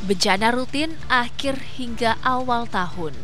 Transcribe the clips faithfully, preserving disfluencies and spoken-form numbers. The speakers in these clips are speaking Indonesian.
Bencana rutin akhir hingga awal tahun.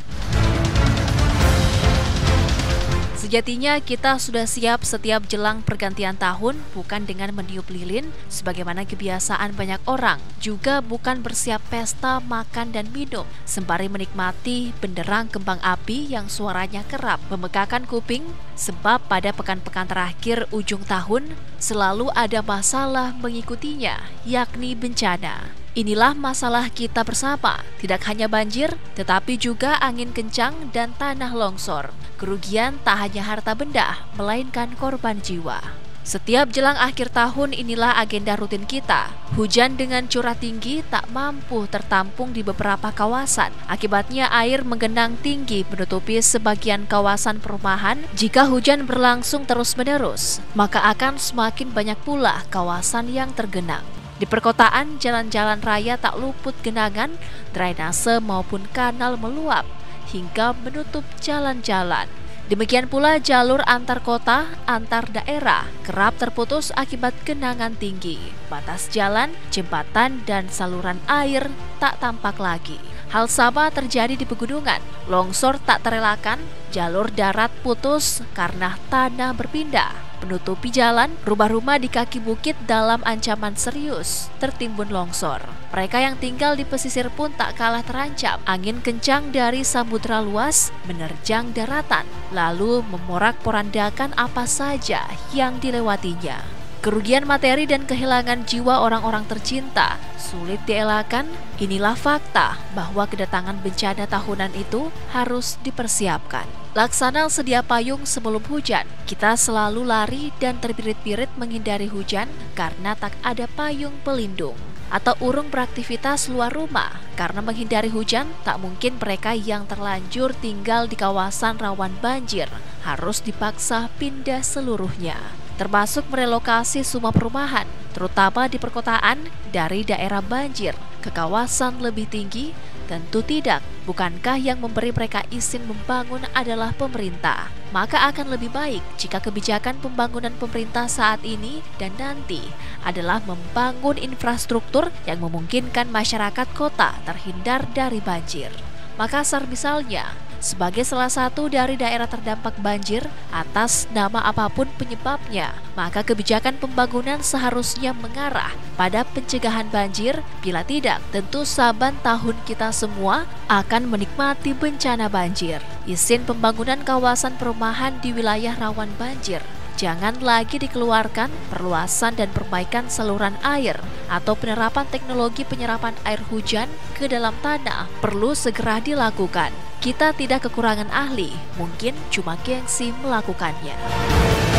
Sejatinya kita sudah siap setiap jelang pergantian tahun, bukan dengan meniup lilin sebagaimana kebiasaan banyak orang, juga bukan bersiap pesta makan dan minum, sembari menikmati benderang kembang api yang suaranya kerap memegahkan kuping, sebab pada pekan-pekan terakhir ujung tahun selalu ada masalah mengikutinya, yakni bencana. Inilah masalah kita bersama, tidak hanya banjir, tetapi juga angin kencang dan tanah longsor. Kerugian tak hanya harta benda, melainkan korban jiwa. Setiap jelang akhir tahun inilah agenda rutin kita. Hujan dengan curah tinggi tak mampu tertampung di beberapa kawasan. Akibatnya air menggenang tinggi menutupi sebagian kawasan perumahan. Jika hujan berlangsung terus-menerus, maka akan semakin banyak pula kawasan yang tergenang. Di perkotaan, jalan-jalan raya tak luput genangan, drainase maupun kanal meluap hingga menutup jalan-jalan. Demikian pula jalur antar kota, antar daerah kerap terputus akibat genangan tinggi. Batas jalan, jembatan, dan saluran air tak tampak lagi. Hal sama terjadi di pegunungan. Longsor tak terelakkan, jalur darat putus karena tanah berpindah. Menutupi jalan, rumah-rumah di kaki bukit dalam ancaman serius tertimbun longsor. Mereka yang tinggal di pesisir pun tak kalah terancam. Angin kencang dari samudera luas menerjang daratan, lalu memorak-porandakan apa saja yang dilewatinya. Kerugian materi dan kehilangan jiwa orang-orang tercinta sulit dielakkan. Inilah fakta bahwa kedatangan bencana tahunan itu harus dipersiapkan. Laksana sedia payung sebelum hujan. Kita selalu lari dan terbirit-birit menghindari hujan karena tak ada payung pelindung. Atau urung beraktivitas luar rumah karena menghindari hujan. Tak mungkin mereka yang terlanjur tinggal di kawasan rawan banjir harus dipaksa pindah seluruhnya, termasuk merelokasi semua perumahan, terutama di perkotaan, dari daerah banjir ke kawasan lebih tinggi. Tentu tidak. Bukankah yang memberi mereka izin membangun adalah pemerintah? Maka akan lebih baik jika kebijakan pembangunan pemerintah saat ini dan nanti adalah membangun infrastruktur yang memungkinkan masyarakat kota terhindar dari banjir. Makassar misalnya, sebagai salah satu dari daerah terdampak banjir atas nama apapun penyebabnya, maka kebijakan pembangunan seharusnya mengarah pada pencegahan banjir. Bila tidak, tentu saban tahun kita semua akan menikmati bencana banjir. Izin pembangunan kawasan perumahan di wilayah rawan banjir jangan lagi dikeluarkan. Perluasan dan perbaikan saluran air atau penerapan teknologi penyerapan air hujan ke dalam tanah perlu segera dilakukan. Kita tidak kekurangan ahli, mungkin cuma gengsi melakukannya.